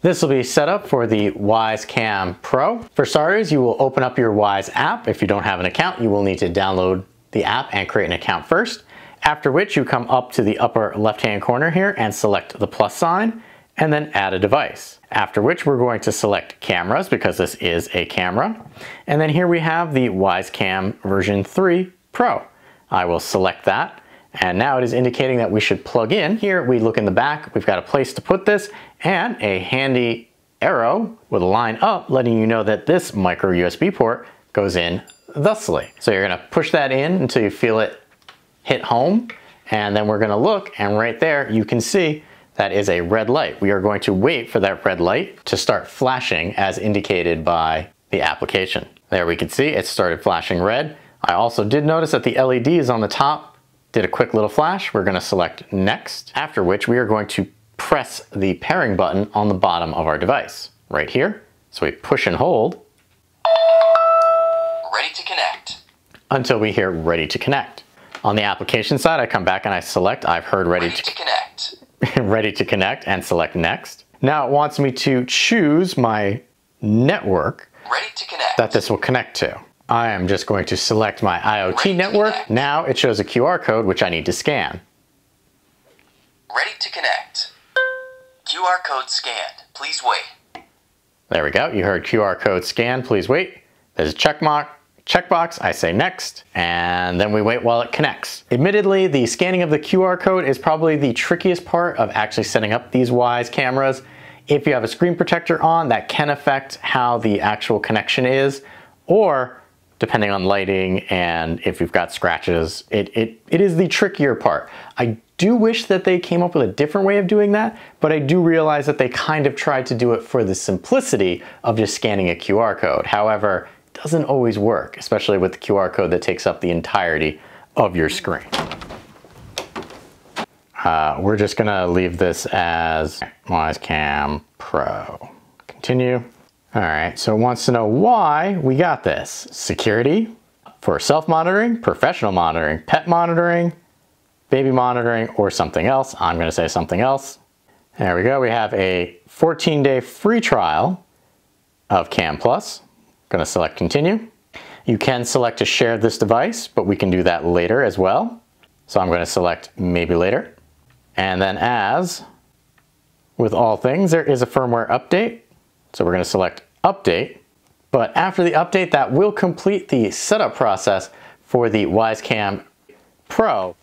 This will be set up for the Wyze Cam Pro. For starters, you will open up your Wyze app. If you don't have an account, you will need to download the app and create an account first. After which you come up to the upper left-hand corner here and select the plus sign and then add a device. After which we're going to select cameras because this is a camera. And then here we have the Wyze Cam version 3 Pro. I will select that. And now it is indicating that we should plug in. Here we look in the back, we've got a place to put this and a handy arrow with a line up letting you know that this micro USB port goes in thusly. So you're gonna push that in until you feel it hit home, and then we're gonna look, and right there you can see that is a red light. We are going to wait for that red light to start flashing as indicated by the application. There we can see it started flashing red. I also did notice that the LEDs on the top did a quick little flash. We're gonna select next, after which we are going to press the pairing button on the bottom of our device, right here. So we push and hold. Ready to connect. Until we hear ready to connect. On the application side, I come back and I select I've heard ready to connect. ready to connect and select next. Now it wants me to choose my network that this will connect to. I am just going to select my IoT network. Now it shows a QR code which I need to scan. Ready to connect. QR code scanned. Please wait. There we go. You heard QR code scan. Please wait. There's a checkbox. I say next, and then we wait while it connects. Admittedly, the scanning of the QR code is probably the trickiest part of actually setting up these Wyze cameras. If you have a screen protector on, that can affect how the actual connection is, or depending on lighting and if you've got scratches, it is the trickier part. I do wish that they came up with a different way of doing that, but I do realize that they kind of tried to do it for the simplicity of just scanning a QR code. However, it doesn't always work, especially with the QR code that takes up the entirety of your screen. We're just gonna leave this as Wyze Cam Pro. Continue. All right, so it wants to know why we got this. Security, for self-monitoring, professional monitoring, pet monitoring, baby monitoring, or something else. I'm gonna say something else. There we go, we have a 14-day free trial of Cam Plus. Gonna select continue. You can select to share this device, but we can do that later as well. So I'm gonna select maybe later. And then as with all things, there is a firmware update. So we're gonna select update, but after the update, that will complete the setup process for the Wyze Cam Pro.